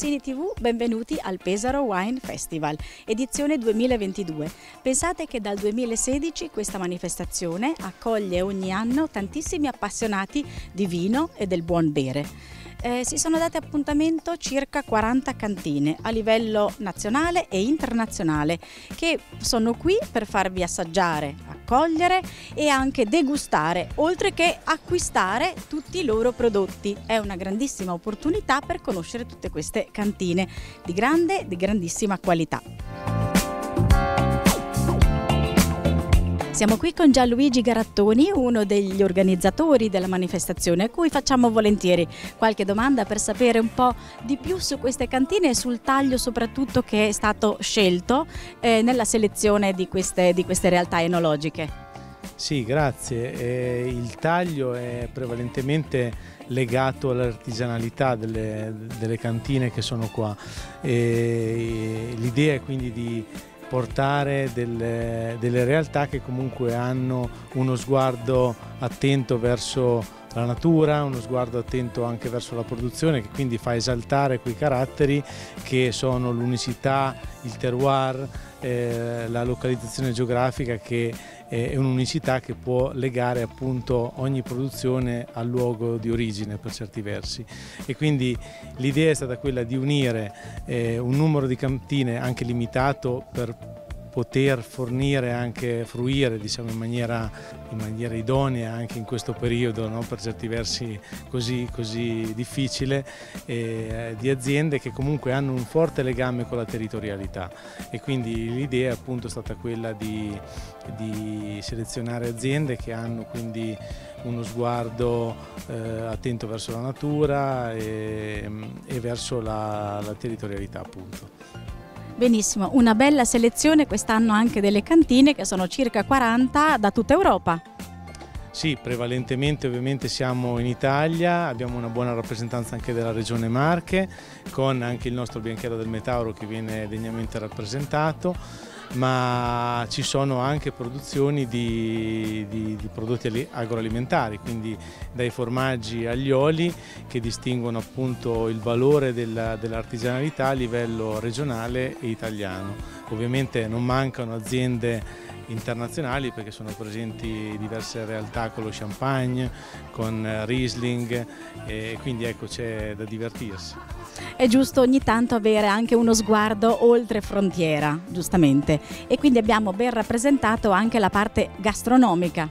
Cine TV, benvenuti al Pesaro Wine Festival, edizione 2022. Pensate che dal 2016 questa manifestazione accoglie ogni anno tantissimi appassionati di vino e del buon bere. Si sono date appuntamento circa 40 cantine a livello nazionale e internazionale che sono qui per farvi assaggiare, accogliere e anche degustare, oltre che acquistare tutti i loro prodotti. È una grandissima opportunità per conoscere tutte queste cantine di grandissima qualità. Siamo qui con Gianluigi Garattoni, uno degli organizzatori della manifestazione, a cui facciamo volentieri qualche domanda per sapere un po' di più su queste cantine e sul taglio soprattutto che è stato scelto nella selezione di queste realtà enologiche. Sì, grazie. Il taglio è prevalentemente legato all'artigianalità delle cantine che sono qua. L'idea è quindi di portare delle realtà che comunque hanno uno sguardo attento verso la natura, uno sguardo attento anche verso la produzione, che quindi fa esaltare quei caratteri che sono l'unicità, il terroir, la localizzazione geografica, che è un'unicità che può legare appunto ogni produzione al luogo di origine per certi versi. E quindi l'idea è stata quella di unire un numero di cantine anche limitato per poter fornire, anche fruire, diciamo, in maniera idonea anche in questo periodo, no? Per certi versi così difficile, di aziende che comunque hanno un forte legame con la territorialità, e quindi l'idea appunto è stata quella di selezionare aziende che hanno quindi uno sguardo attento verso la natura e verso la territorialità appunto. Benissimo, una bella selezione quest'anno anche delle cantine, che sono circa 40 da tutta Europa. Sì, prevalentemente ovviamente siamo in Italia, abbiamo una buona rappresentanza anche della regione Marche, con anche il nostro Bianchero del Metauro che viene degnamente rappresentato, ma ci sono anche produzioni di prodotti agroalimentari, quindi dai formaggi agli oli, che distinguono appunto il valore dell'artigianalità a livello regionale e italiano. Ovviamente non mancano aziende internazionali, perché sono presenti diverse realtà con lo champagne, con Riesling, e quindi ecco, c'è da divertirsi. È giusto ogni tanto avere anche uno sguardo oltre frontiera, giustamente, e quindi abbiamo ben rappresentato anche la parte gastronomica.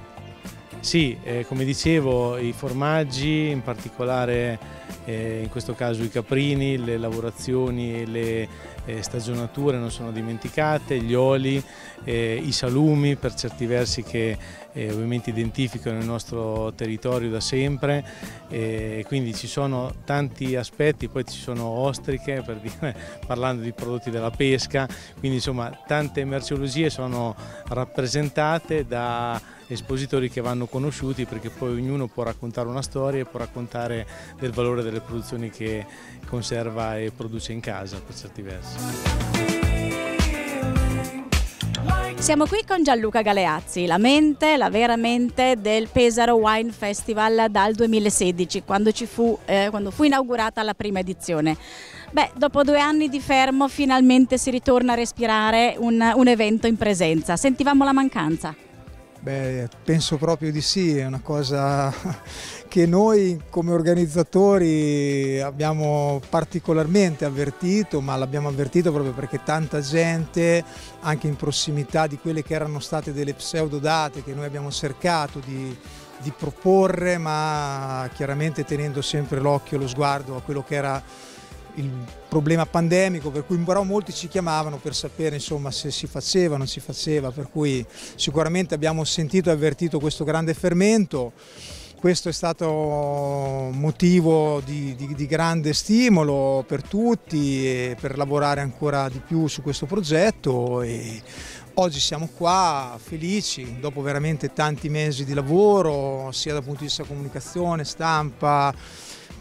Sì, come dicevo, i formaggi, in particolare in questo caso i caprini, le lavorazioni e le stagionature non sono dimenticate, gli oli, i salumi per certi versi che ovviamente identificano il nostro territorio da sempre, quindi ci sono tanti aspetti, poi ci sono ostriche, per dire, parlando di prodotti della pesca, quindi insomma tante merceologie sono rappresentate da espositori che vanno conosciuti, perché poi ognuno può raccontare una storia e può raccontare del valore delle produzioni che conserva e produce in casa per certi versi. Siamo qui con Gianluca Galeazzi, la vera mente del Pesaro Wine Festival dal 2016, quando fu inaugurata la prima edizione. Beh, dopo 2 anni di fermo finalmente si ritorna a respirare un evento in presenza. Sentivamo la mancanza? Beh, penso proprio di sì, è una cosa che noi come organizzatori abbiamo particolarmente avvertito, ma l'abbiamo avvertito proprio perché tanta gente, anche in prossimità di quelle che erano state delle pseudodate che noi abbiamo cercato di proporre, ma chiaramente tenendo sempre l'occhio e lo sguardo a quello che era il problema pandemico, per cui però molti ci chiamavano per sapere insomma se si faceva o non si faceva, per cui sicuramente abbiamo sentito e avvertito questo grande fermento. Questo è stato motivo di grande stimolo per tutti e per lavorare ancora di più su questo progetto, e oggi siamo qua felici dopo veramente tanti mesi di lavoro, sia dal punto di vista comunicazione, stampa,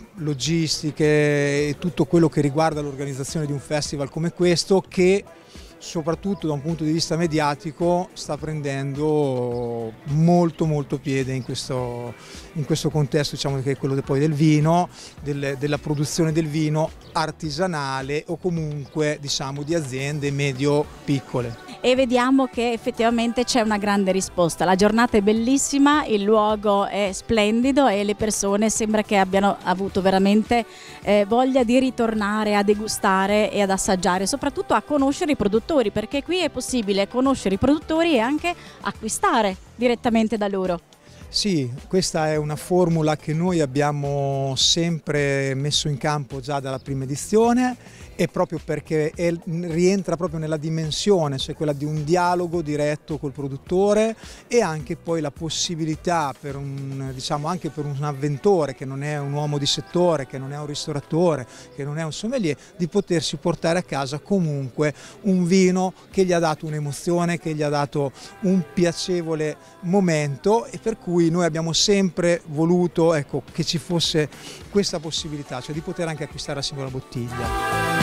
logistiche e tutto quello che riguarda l'organizzazione di un festival come questo, che soprattutto da un punto di vista mediatico sta prendendo molto piede in questo contesto, diciamo, che è quello poi del vino, della produzione del vino artigianale o comunque, diciamo, di aziende medio-piccole. E vediamo che effettivamente c'è una grande risposta. La giornata è bellissima, il luogo è splendido e le persone sembra che abbiano avuto veramente voglia di ritornare a degustare e ad assaggiare, soprattutto a conoscere i produttori, perché qui è possibile conoscere i produttori e anche acquistare direttamente da loro. Sì, questa è una formula che noi abbiamo sempre messo in campo già dalla prima edizione, e proprio perché rientra proprio nella dimensione, cioè quella di un dialogo diretto col produttore, e anche poi la possibilità per anche per un avventore che non è un uomo di settore, che non è un ristoratore, che non è un sommelier, di potersi portare a casa comunque un vino che gli ha dato un'emozione, che gli ha dato un piacevole momento, e per cui noi abbiamo sempre voluto, ecco, che ci fosse questa possibilità, cioè di poter anche acquistare la singola bottiglia.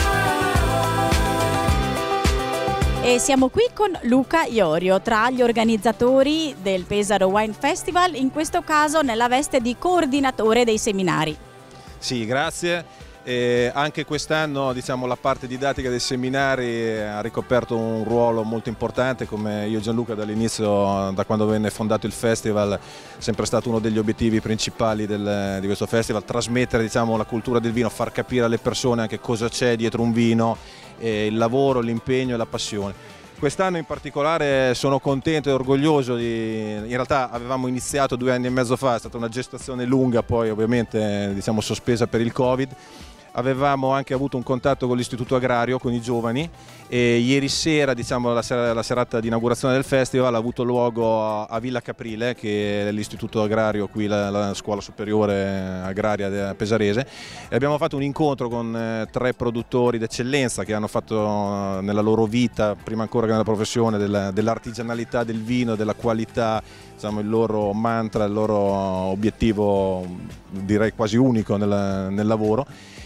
E siamo qui con Luca Iorio, tra gli organizzatori del Pesaro Wine Festival, in questo caso nella veste di coordinatore dei seminari. Sì, grazie. Anche quest'anno, diciamo, la parte didattica dei seminari ha ricoperto un ruolo molto importante. Come io e Gianluca dall'inizio, da quando venne fondato il festival, è sempre stato uno degli obiettivi principali di questo festival: trasmettere, diciamo, la cultura del vino, far capire alle persone anche cosa c'è dietro un vino, il lavoro, l'impegno e la passione. Quest'anno in particolare sono contento e orgoglioso in realtà avevamo iniziato 2 anni e mezzo fa, è stata una gestazione lunga, poi ovviamente, diciamo, sospesa per il Covid. Avevamo anche avuto un contatto con l'Istituto Agrario, con i giovani, e ieri sera, diciamo, la serata di inaugurazione del festival ha avuto luogo a Villa Caprile, che è l'istituto agrario qui, la scuola superiore agraria pesarese, e abbiamo fatto un incontro con 3 produttori d'eccellenza che hanno fatto nella loro vita, prima ancora che nella professione, dell'artigianalità del vino, della qualità, diciamo, il loro mantra, il loro obiettivo, direi quasi unico nel lavoro.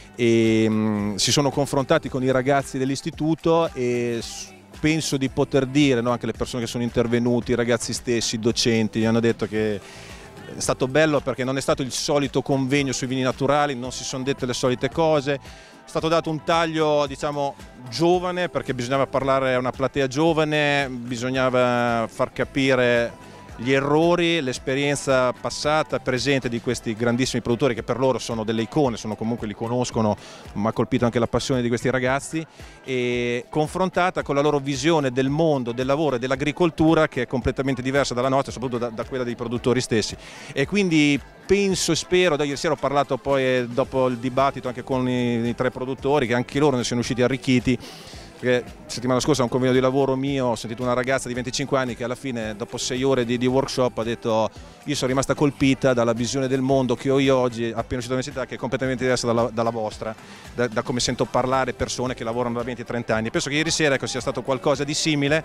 E si sono confrontati con i ragazzi dell'istituto e penso di poter dire, no, anche le persone che sono intervenuti, i ragazzi stessi, i docenti, gli hanno detto che è stato bello perché non è stato il solito convegno sui vini naturali, non si sono dette le solite cose, è stato dato un taglio, diciamo, giovane, perché bisognava parlare a una platea giovane, bisognava far capire gli errori, l'esperienza passata, presente di questi grandissimi produttori che per loro sono delle icone, comunque li conoscono, ma ha colpito anche la passione di questi ragazzi, e confrontata con la loro visione del mondo, del lavoro e dell'agricoltura, che è completamente diversa dalla nostra, soprattutto da quella dei produttori stessi. E quindi penso e spero, da ieri sera ho parlato poi dopo il dibattito anche con i 3 produttori, che anche loro ne siano usciti arricchiti. Perché settimana scorsa a un convegno di lavoro mio ho sentito una ragazza di 25 anni che alla fine, dopo 6 ore di workshop, ha detto: io sono rimasta colpita dalla visione del mondo che ho io oggi, appena uscito dall'università, che è completamente diversa dalla vostra, da come sento parlare persone che lavorano da 20-30 anni. Penso che ieri sera, ecco, sia stato qualcosa di simile,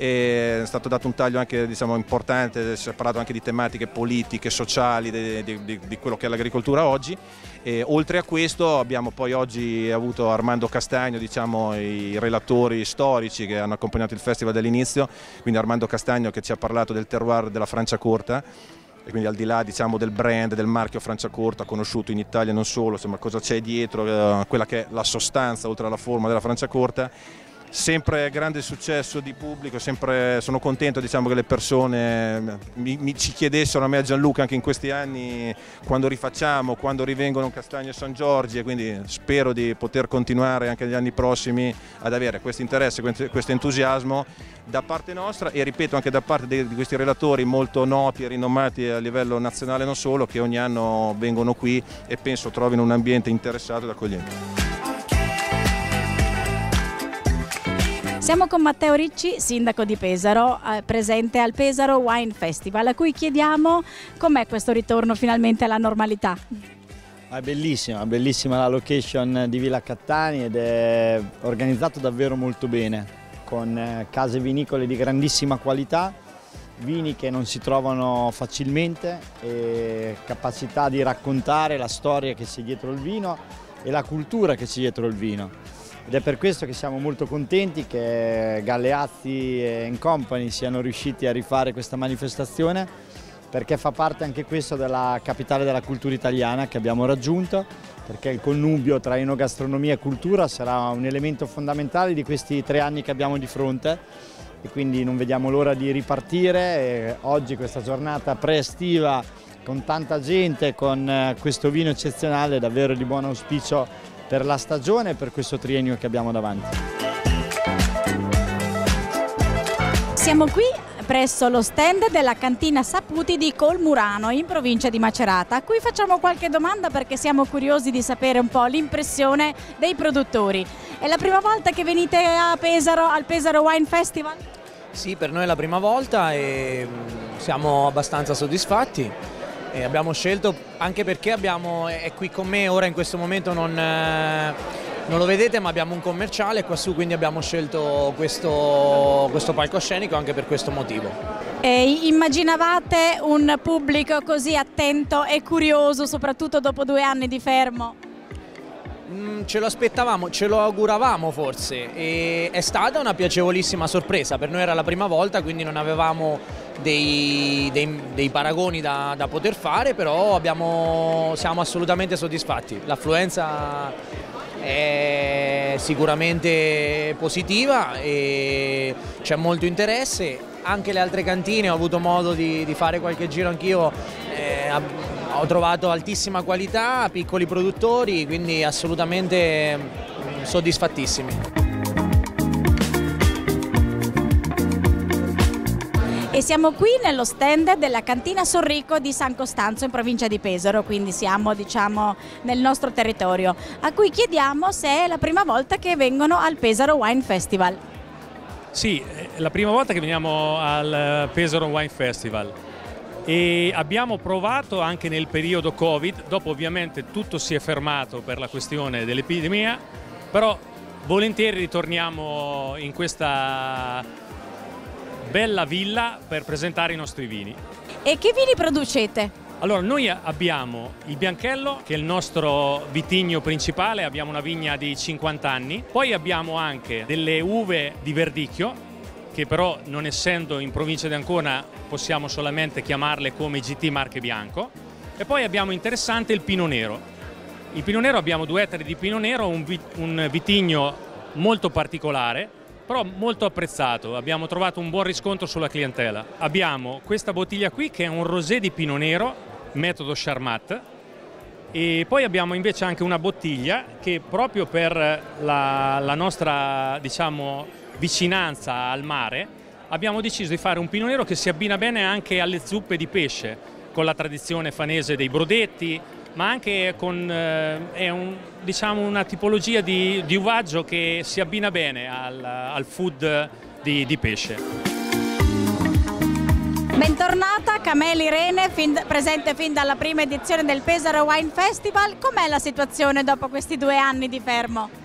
e è stato dato un taglio anche, diciamo, importante, si è parlato anche di tematiche politiche, sociali, di quello che è l'agricoltura oggi. E oltre a questo abbiamo poi oggi avuto Armando Castagno, diciamo, i relatori storici che hanno accompagnato il festival dall'inizio, quindi Armando Castagno che ci ha parlato del terroir della Franciacorta, e quindi al di là, diciamo, del brand, del marchio Franciacorta, conosciuto in Italia e non solo, insomma, cosa c'è dietro, quella che è la sostanza oltre alla forma della Franciacorta. Sempre grande successo di pubblico, sempre sono contento, diciamo, che le persone ci chiedessero, a me e a Gianluca, anche in questi anni, quando rifacciamo, quando rivengono Castagno e San Giorgi, e quindi spero di poter continuare anche negli anni prossimi ad avere questo interesse, questo entusiasmo da parte nostra, e ripeto anche da parte di questi relatori molto noti e rinomati a livello nazionale e non solo, che ogni anno vengono qui e penso trovino un ambiente interessato ed accogliente. Siamo con Matteo Ricci, sindaco di Pesaro, presente al Pesaro Wine Festival, a cui chiediamo com'è questo ritorno finalmente alla normalità. È bellissima la location di Villa Cattani ed è organizzato davvero molto bene, con case vinicole di grandissima qualità, vini che non si trovano facilmente e capacità di raccontare la storia che c'è dietro il vino e la cultura che c'è dietro il vino. ed è per questo che siamo molto contenti che Galeazzi e Company siano riusciti a rifare questa manifestazione, perché fa parte anche questo della capitale della cultura italiana che abbiamo raggiunto, perché il connubio tra enogastronomia e cultura sarà un elemento fondamentale di questi 3 anni che abbiamo di fronte, e quindi non vediamo l'ora di ripartire. E oggi questa giornata pre-estiva con tanta gente, con questo vino eccezionale, davvero di buon auspicio per la stagione e per questo triennio che abbiamo davanti. Siamo qui presso lo stand della cantina Saputi di Colmurano, in provincia di Macerata, a cui facciamo qualche domanda perché siamo curiosi di sapere un po' l'impressione dei produttori. È la prima volta che venite a Pesaro, al Pesaro Wine Festival? Sì, per noi è la prima volta e siamo abbastanza soddisfatti. E abbiamo scelto, anche perché è qui con me ora in questo momento, non lo vedete, ma abbiamo un commerciale qua su, quindi abbiamo scelto questo palcoscenico anche per questo motivo. E immaginavate un pubblico così attento e curioso, soprattutto dopo 2 anni di fermo? Ce lo aspettavamo, ce lo auguravamo forse, e è stata una piacevolissima sorpresa. Per noi era la prima volta, quindi non avevamo dei paragoni da poter fare, però siamo assolutamente soddisfatti. L'affluenza è sicuramente positiva e c'è molto interesse. Anche le altre cantine, ho avuto modo di fare qualche giro anch'io, ho trovato altissima qualità, piccoli produttori, quindi assolutamente soddisfattissimi. E siamo qui nello stand della cantina Sorrico di San Costanzo in provincia di Pesaro, quindi siamo nel nostro territorio, a cui chiediamo se è la prima volta che vengono al Pesaro Wine Festival. Sì, è la prima volta che veniamo al Pesaro Wine Festival e abbiamo provato anche nel periodo Covid, dopo ovviamente tutto si è fermato per la questione dell'epidemia, però volentieri ritorniamo in questa bella villa per presentare i nostri vini. E che vini producete? Allora, noi abbiamo il Bianchello, che è il nostro vitigno principale, abbiamo una vigna di 50 anni, poi abbiamo anche delle uve di Verdicchio, che però non essendo in provincia di Ancona possiamo solamente chiamarle come GT Marche Bianco, e poi abbiamo interessante il Pinot Nero. Il Pinot Nero, abbiamo 2 ettari di Pinot Nero, un vitigno molto particolare, però molto apprezzato, abbiamo trovato un buon riscontro sulla clientela. Abbiamo questa bottiglia qui che è un rosé di Pinot Nero, metodo Charmat, e poi abbiamo invece anche una bottiglia che proprio per la nostra, diciamo, vicinanza al mare abbiamo deciso di fare un Pinot Nero che si abbina bene anche alle zuppe di pesce, con la tradizione fanese dei brodetti, ma anche con diciamo una tipologia di uvaggio che si abbina bene al food di pesce. Bentornata Cameli Irene, presente fin dalla prima edizione del Pesaro Wine Festival. Com'è la situazione dopo questi 2 anni di fermo?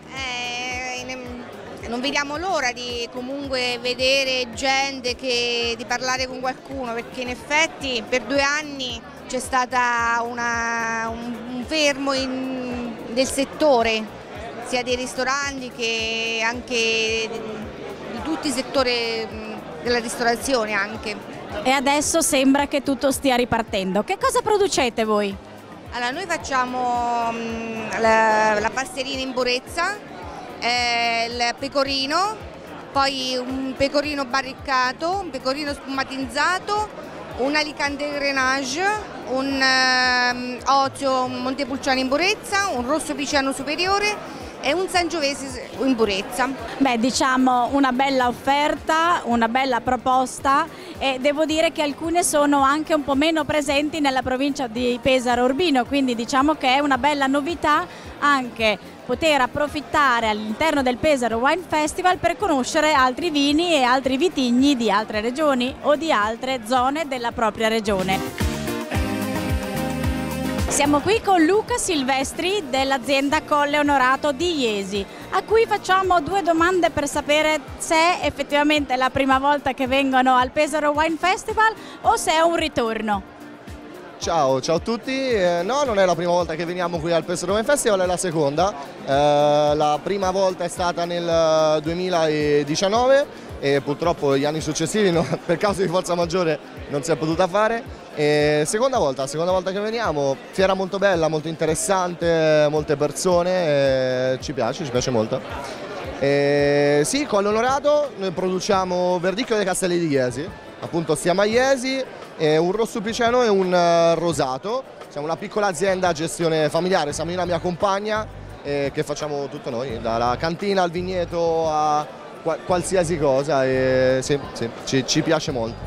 Non vediamo l'ora di comunque vedere gente, di parlare con qualcuno, perché in effetti per 2 anni c'è stata un fermo del settore, sia dei ristoranti che anche di tutti i settori della ristorazione anche. E adesso sembra che tutto stia ripartendo. Che cosa producete voi? Allora, noi facciamo la passerina in burezza, il pecorino, poi un pecorino barriccato, un pecorino sfumatinzato, un Alicante Grenache, un Ozio Montepulciano in burezza, un Rosso Piceno Superiore e un Sangiovese in burezza. Beh, diciamo una bella offerta, una bella proposta, e devo dire che alcune sono anche un po' meno presenti nella provincia di Pesaro Urbino, quindi diciamo che è una bella novità anche poter approfittare all'interno del Pesaro Wine Festival per conoscere altri vini e altri vitigni di altre regioni o di altre zone della propria regione. Siamo qui con Luca Silvestri dell'azienda Colle Onorato di Jesi, a cui facciamo 2 domande per sapere se è effettivamente la prima volta che vengono al Pesaro Wine Festival o se è un ritorno. Ciao a tutti, no, non è la prima volta che veniamo qui al Pesaro Wine Festival, è la seconda. La prima volta è stata nel 2019 e purtroppo gli anni successivi per causa di forza maggiore non si è potuta fare. Seconda volta che veniamo, fiera molto bella, molto interessante, molte persone, ci piace molto. Sì, Colle Onorato, noi produciamo Verdicchio dei Castelli di Iesi, appunto stiamo a Iesi. Un rosso piceno e un rosato. Siamo una piccola azienda a gestione familiare, siamo io e la mia compagna che facciamo tutto noi, dalla cantina al vigneto a qualsiasi cosa, e sì, ci piace molto.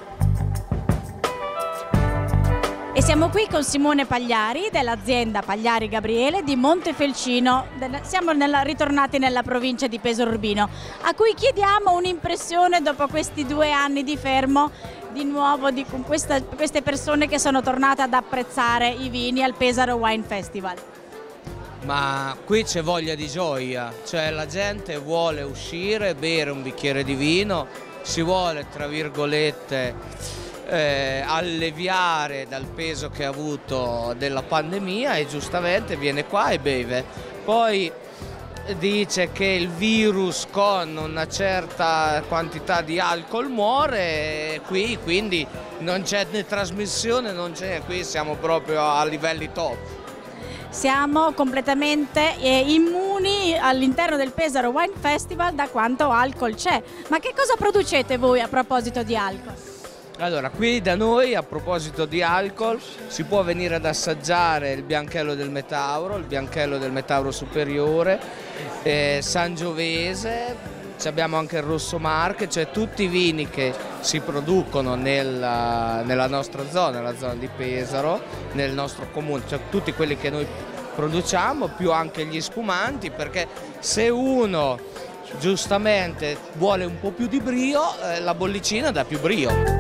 E siamo qui con Simone Pagliari dell'azienda Pagliari Gabriele di Montefelcino, siamo ritornati nella provincia di Pesaro Urbino, a cui chiediamo un'impressione dopo questi 2 anni di fermo, di nuovo con queste persone che sono tornate ad apprezzare i vini al Pesaro Wine Festival. Ma qui c'è voglia di gioia, cioè la gente vuole uscire, bere un bicchiere di vino, si vuole, tra virgolette, alleviare dal peso che ha avuto della pandemia e giustamente viene qua e beve. Poi dice che il virus con una certa quantità di alcol muore qui, quindi non c'è né trasmissione, non c'è, qui siamo proprio a livelli top. Siamo completamente immuni all'interno del Pesaro Wine Festival da quanto alcol c'è. Ma che cosa producete voi a proposito di alcol? Allora, qui da noi, a proposito di alcol, si può venire ad assaggiare il Bianchello del Metauro, il Bianchello del Metauro Superiore, Sangiovese, abbiamo anche il Rosso Marche, cioè tutti i vini che si producono nella nostra zona, la zona di Pesaro, nel nostro comune, cioè tutti quelli che noi produciamo, più anche gli spumanti, perché se uno giustamente vuole un po' più di brio, la bollicina dà più brio.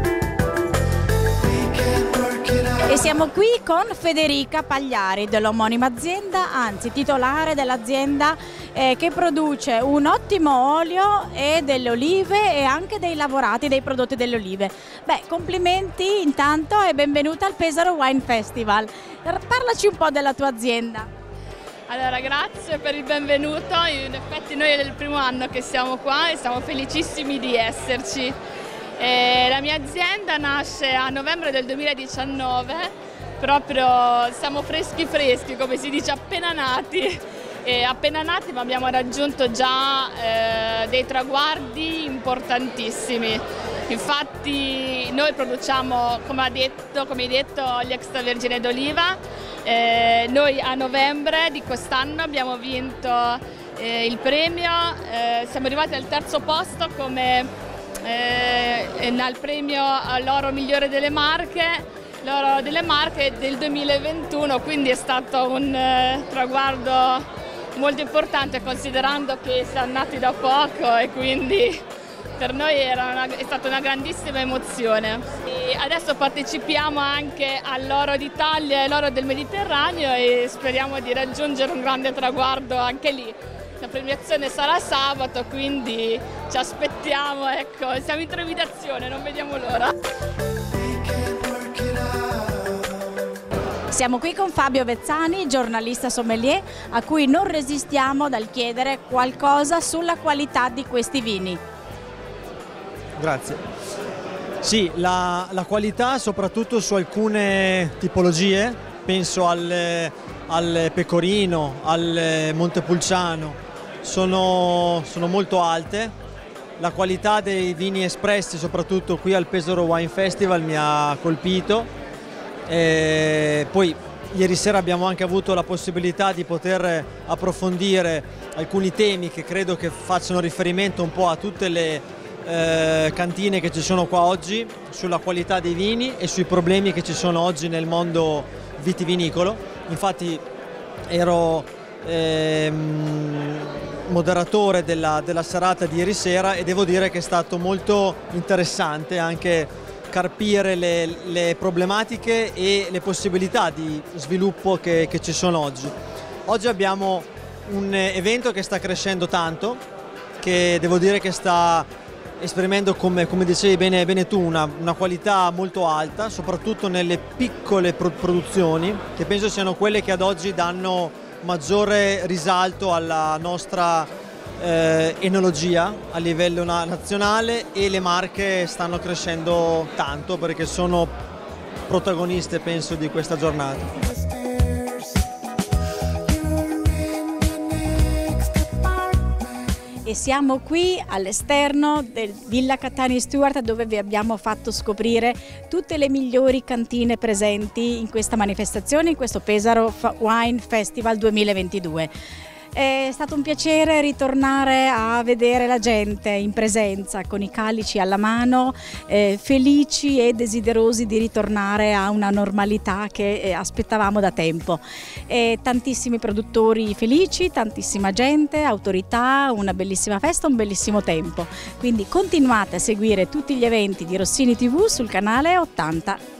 E siamo qui con Federica Pagliari dell'omonima azienda, anzi titolare dell'azienda che produce un ottimo olio e delle olive e anche dei lavorati dei prodotti delle olive. Beh, complimenti intanto e benvenuta al Pesaro Wine Festival. Parlaci un po' della tua azienda. Allora, grazie per il benvenuto, in effetti noi è il primo anno che siamo qua e siamo felicissimi di esserci. La mia azienda nasce a novembre del 2019, proprio siamo freschi, come si dice, appena nati, ma abbiamo raggiunto già dei traguardi importantissimi. Infatti noi produciamo, come hai detto, gli extravergine d'oliva. Noi a novembre di quest'anno abbiamo vinto il premio, siamo arrivati al 3° posto come al premio all'oro migliore delle Marche, l'oro delle Marche del 2021, quindi è stato un traguardo molto importante considerando che siamo nati da poco e quindi per noi è stata una grandissima emozione. E adesso partecipiamo anche all'oro d'Italia e l'oro del Mediterraneo e speriamo di raggiungere un grande traguardo anche lì. La premiazione sarà sabato, quindi ci aspettiamo, ecco, siamo in trepidazione, non vediamo l'ora. Siamo qui con Fabio Vezzani, giornalista sommelier, a cui non resistiamo dal chiedere qualcosa sulla qualità di questi vini. Grazie. Sì, la qualità soprattutto su alcune tipologie, penso al Pecorino, al Montepulciano, sono molto alte. La qualità dei vini espressi soprattutto qui al Pesaro Wine Festival mi ha colpito. Poi ieri sera abbiamo anche avuto la possibilità di poter approfondire alcuni temi che credo che facciano riferimento un po' a tutte le cantine che ci sono qua oggi, sulla qualità dei vini e sui problemi che ci sono oggi nel mondo vitivinicolo. Infatti ero moderatore della serata di ieri sera e devo dire che è stato molto interessante anche carpire le problematiche e le possibilità di sviluppo che ci sono oggi. Oggi abbiamo un evento che sta crescendo tanto, che devo dire che sta esprimendo, come dicevi bene tu, una qualità molto alta, soprattutto nelle piccole produzioni, che penso siano quelle che ad oggi danno maggiore risalto alla nostra enologia a livello nazionale, e le marche stanno crescendo tanto perché sono protagoniste, penso, di questa giornata. E siamo qui all'esterno del Villa Cattani Stewart, dove vi abbiamo fatto scoprire tutte le migliori cantine presenti in questa manifestazione, in questo Pesaro Wine Festival 2022. È stato un piacere ritornare a vedere la gente in presenza con i calici alla mano, felici e desiderosi di ritornare a una normalità che aspettavamo da tempo. Tantissimi produttori felici, tantissima gente, autorità, una bellissima festa, un bellissimo tempo. Quindi continuate a seguire tutti gli eventi di Rossini TV sul canale 80.